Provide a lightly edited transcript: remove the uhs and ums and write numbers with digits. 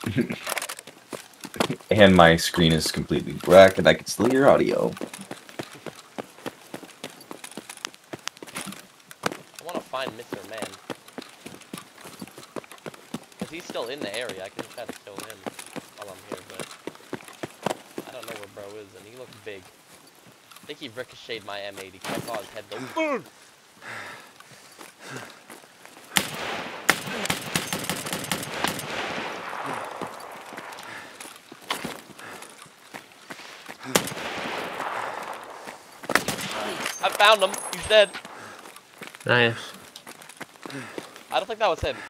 And my screen is completely black, and I can still hear audio. I want to find Mr. Man. Because he's still in the area. I can try to kill him while I'm here, but I don't know where bro is, and he looks big. I think he ricocheted my M80 because I saw his head go boom. I found him. He's dead. Nice. I don't think that was him.